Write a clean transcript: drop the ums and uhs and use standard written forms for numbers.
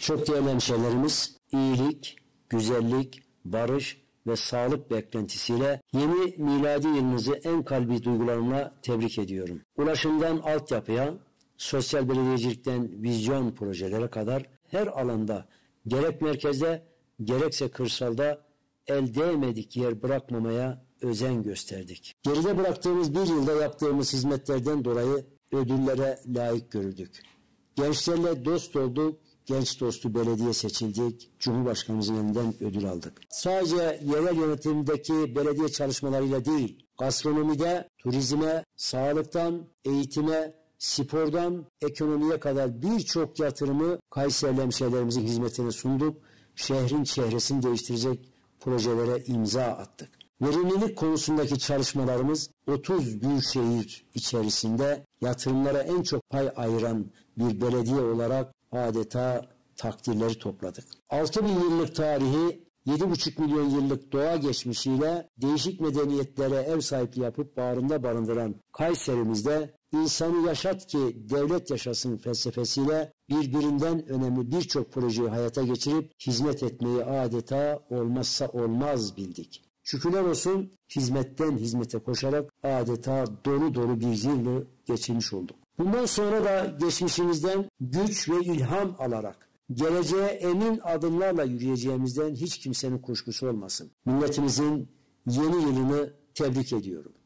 Çok değerli hemşehrilerimiz, iyilik, güzellik, barış ve sağlık beklentisiyle yeni miladi yılınızı en kalbi duygularımla tebrik ediyorum. Ulaşımdan altyapıya, sosyal belediyecilikten vizyon projelere kadar her alanda gerek merkezde gerekse kırsalda el değmedik yer bırakmamaya özen gösterdik. Geride bıraktığımız bir yılda yaptığımız hizmetlerden dolayı ödüllere layık görüldük. Gençlerle dost olduk, genç dostu belediye seçildik, Cumhurbaşkanımızın elinden ödül aldık. Sadece yerel yönetimdeki belediye çalışmalarıyla değil, gastronomide, turizme, sağlıktan, eğitime, spordan, ekonomiye kadar birçok yatırımı Kayseri hemşehrilerimizin hizmetine sunduk. Şehrin çehresini değiştirecek projelere imza attık. Verimlilik konusundaki çalışmalarımız 30 büyükşehir içerisinde yatırımlara en çok pay ayıran bir belediye olarak adeta takdirleri topladık. 6.000 yıllık tarihi, 7,5 milyon yıllık doğa geçmişiyle değişik medeniyetlere ev sahipliği yapıp bağrında barındıran Kayserimizde insanı yaşat ki devlet yaşasın felsefesiyle birbirinden önemli birçok projeyi hayata geçirip hizmet etmeyi adeta olmazsa olmaz bildik. Şükürler olsun hizmetten hizmete koşarak adeta dolu dolu bir yılı geçirmiş olduk. Bundan sonra da geçmişimizden güç ve ilham alarak geleceğe emin adımlarla yürüyeceğimizden hiç kimsenin kuşkusu olmasın. Milletimizin yeni yılını tebrik ediyorum.